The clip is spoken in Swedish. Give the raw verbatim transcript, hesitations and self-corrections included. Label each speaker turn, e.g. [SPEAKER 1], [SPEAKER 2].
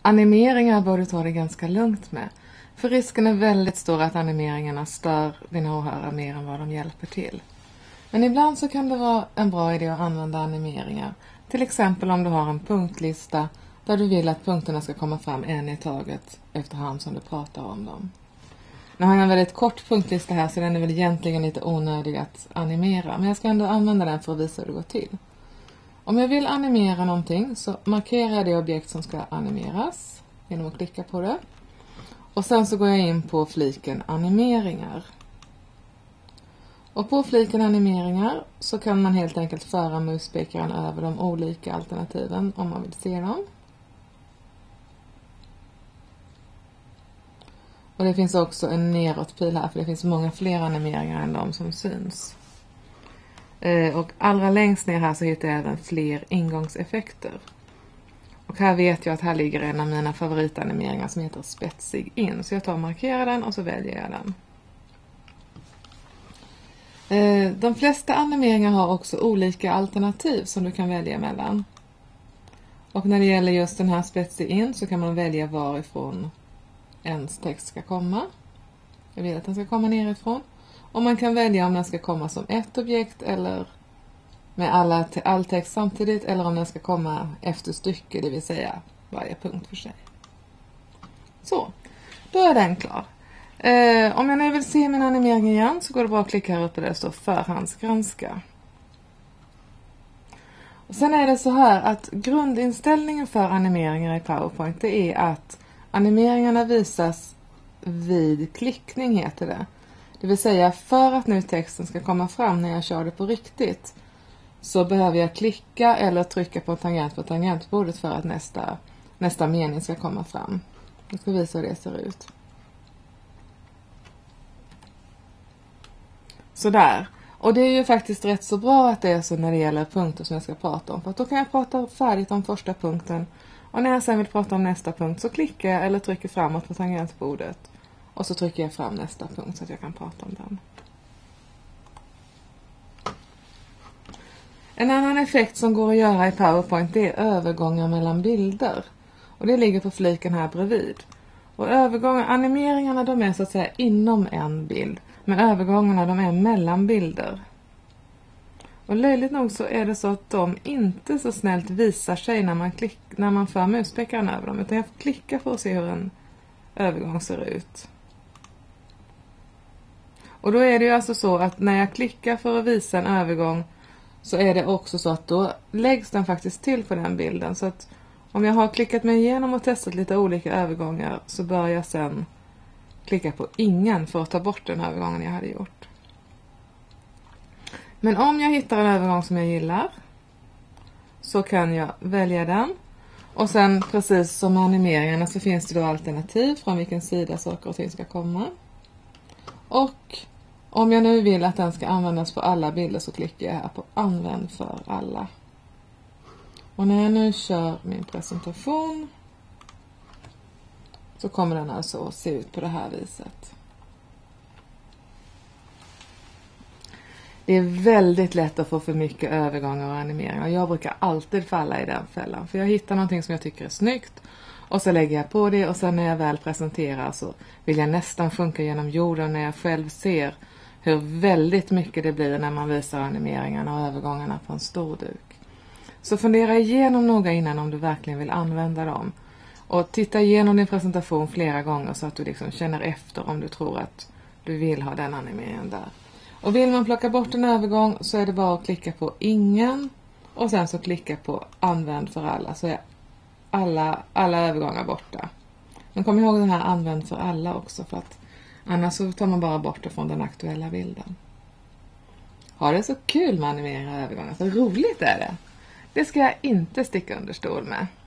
[SPEAKER 1] Animeringar bör du ta det ganska lugnt med. För risken är väldigt stor att animeringarna stör dina åhörare mer än vad de hjälper till. Men ibland så kan det vara en bra idé att använda animeringar. Till exempel om du har en punktlista där du vill att punkterna ska komma fram en i taget efterhand som du pratar om dem. Nu har jag en väldigt kort punktlista här så den är väl egentligen lite onödig att animera. Men jag ska ändå använda den för att visa hur det går till. Om jag vill animera någonting så markerar jag det objekt som ska animeras genom att klicka på det. Och sen så går jag in på fliken animeringar. Och på fliken animeringar så kan man helt enkelt föra muspekaren över de olika alternativen om man vill se dem. Och det finns också en neråtpil här för det finns många fler animeringar än de som syns. Och allra längst ner här så hittar jag även fler ingångseffekter. Och här vet jag att här ligger en av mina favoritanimeringar som heter spetsig in. Så jag tar och markerar den och så väljer jag den. De flesta animeringar har också olika alternativ som du kan välja mellan. Och när det gäller just den här spetsig in så kan man välja varifrån ens text ska komma. Jag vill att den ska komma nerifrån. Och man kan välja om den ska komma som ett objekt eller med alla, all text samtidigt eller om den ska komma efter stycke, det vill säga varje punkt för sig. Så, då är den klar. Eh, om jag nu vill se min animering igen så går det bra att klicka här uppe där det står förhandsgranska. Och sen är det så här att grundinställningen för animeringar i PowerPoint det är att animeringarna visas vid klickning heter det. Det vill säga för att nu texten ska komma fram när jag kör det på riktigt så behöver jag klicka eller trycka på tangent på tangentbordet för att nästa, nästa mening ska komma fram. Jag ska visa hur det ser ut. Sådär. Och det är ju faktiskt rätt så bra att det är så när det gäller punkter som jag ska prata om. För att då kan jag prata färdigt om första punkten. Och när jag sen vill prata om nästa punkt så klickar jag eller trycker framåt på tangentbordet. Och så trycker jag fram nästa punkt så att jag kan prata om den. En annan effekt som går att göra i PowerPoint det är övergångar mellan bilder. Och det ligger på fliken här bredvid. Och övergångar, animeringarna de är så att säga inom en bild. Men övergångarna de är mellan bilder. Och löjligt nog så är det så att de inte så snällt visar sig när man, klick, när man för muspekaren över dem. Utan jag får klicka för att se hur en övergång ser ut. Och då är det ju alltså så att när jag klickar för att visa en övergång så är det också så att då läggs den faktiskt till på den bilden. Så att om jag har klickat mig igenom och testat lite olika övergångar så bör jag sen klicka på ingen för att ta bort den övergången jag hade gjort. Men om jag hittar en övergång som jag gillar så kan jag välja den. Och sen precis som med animeringarna så finns det då alternativ från vilken sida saker och ting ska komma. Och om jag nu vill att den ska användas på alla bilder så klickar jag här på använd för alla. Och när jag nu kör min presentation så kommer den alltså att se ut på det här viset. Det är väldigt lätt att få för mycket övergångar och animeringar. Jag brukar alltid falla i den fällan. För jag hittar någonting som jag tycker är snyggt. Och så lägger jag på det och sen när jag väl presenterar så vill jag nästan sjunka genom jorden när jag själv ser hur väldigt mycket det blir när man visar animeringarna och övergångarna på en stor duk. Så fundera igenom noga innan om du verkligen vill använda dem. Och titta igenom din presentation flera gånger så att du liksom känner efter om du tror att du vill ha den animeringen där. Och vill man plocka bort en övergång så är det bara att klicka på ingen och sen så klicka på använd för alla så är alla, alla övergångar borta. Men kom ihåg den här använd för alla också för att annars så tar man bara bort det från den aktuella bilden. Har det så kul med animera övergångar, så roligt är det. Det ska jag inte sticka under stol med.